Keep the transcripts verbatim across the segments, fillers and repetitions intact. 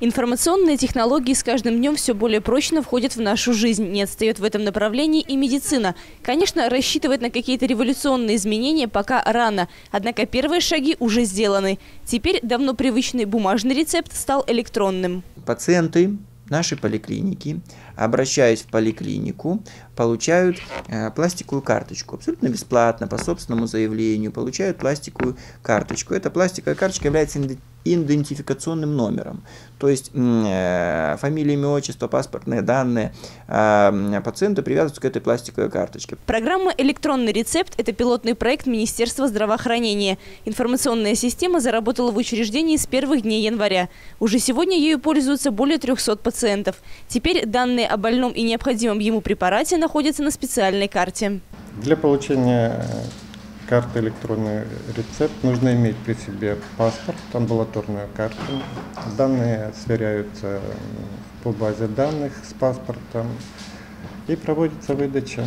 Информационные технологии с каждым днем все более прочно входят в нашу жизнь. Не отстает в этом направлении и медицина. Конечно, рассчитывать на какие-то революционные изменения пока рано. Однако первые шаги уже сделаны. Теперь давно привычный бумажный рецепт стал электронным. Пациенты нашей поликлиники, обращаясь в поликлинику, получают э, пластиковую карточку. Абсолютно бесплатно, по собственному заявлению, получают пластиковую карточку. Эта пластиковая карточка является идентификационным номером. То есть э, фамилия, имя, отчество, паспортные данные э, пациента привязываются к этой пластиковой карточке. Программа «Электронный рецепт» – это пилотный проект Министерства здравоохранения. Информационная система заработала в учреждении с первых дней января. Уже сегодня ею пользуются более трёхсот пациентов. Теперь данные о больном и необходимом ему препарате находятся на специальной карте. Для получения карты «Электронный рецепт» нужно иметь при себе паспорт, амбулаторную карту. Данные сверяются по базе данных с паспортом и проводится выдача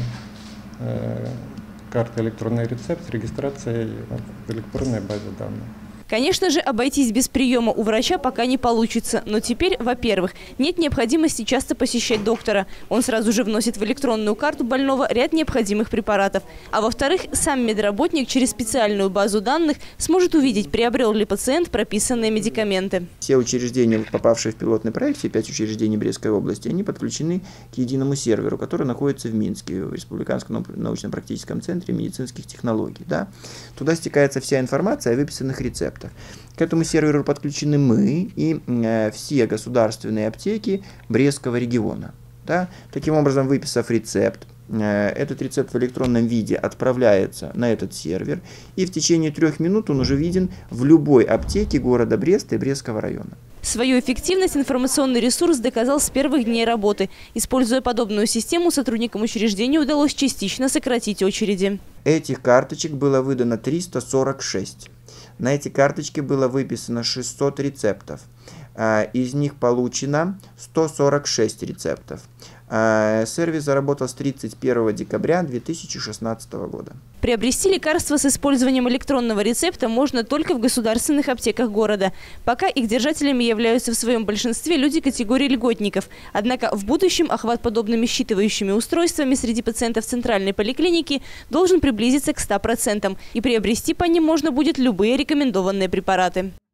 карты «Электронный рецепт» с регистрацией в электронной базе данных. Конечно же, обойтись без приема у врача пока не получится. Но теперь, во-первых, нет необходимости часто посещать доктора. Он сразу же вносит в электронную карту больного ряд необходимых препаратов. А во-вторых, сам медработник через специальную базу данных сможет увидеть, приобрел ли пациент прописанные медикаменты. Все учреждения, попавшие в пилотный проект, все пять учреждений Брестской области, они подключены к единому серверу, который находится в Минске, в Республиканском научно-практическом центре медицинских технологий. Да? Туда стекается вся информация о выписанных рецептах. К этому серверу подключены мы и э, все государственные аптеки Брестского региона. Да? Таким образом, выписав рецепт, э, этот рецепт в электронном виде отправляется на этот сервер, и в течение трех минут он уже виден в любой аптеке города Бреста и Брестского района. Свою эффективность информационный ресурс доказал с первых дней работы. Используя подобную систему, сотрудникам учреждения удалось частично сократить очереди. Этих карточек было выдано триста сорок шесть. На эти карточки было выписано шестьсот рецептов. Из них получено сто сорок шесть рецептов. Сервис заработал с тридцать первого декабря две тысячи шестнадцатого года. Приобрести лекарства с использованием электронного рецепта можно только в государственных аптеках города. Пока их держателями являются в своем большинстве люди категории льготников. Однако в будущем охват подобными считывающими устройствами среди пациентов центральной поликлиники должен приблизиться к ста процентам. И приобрести по ним можно будет любые рекомендованные препараты.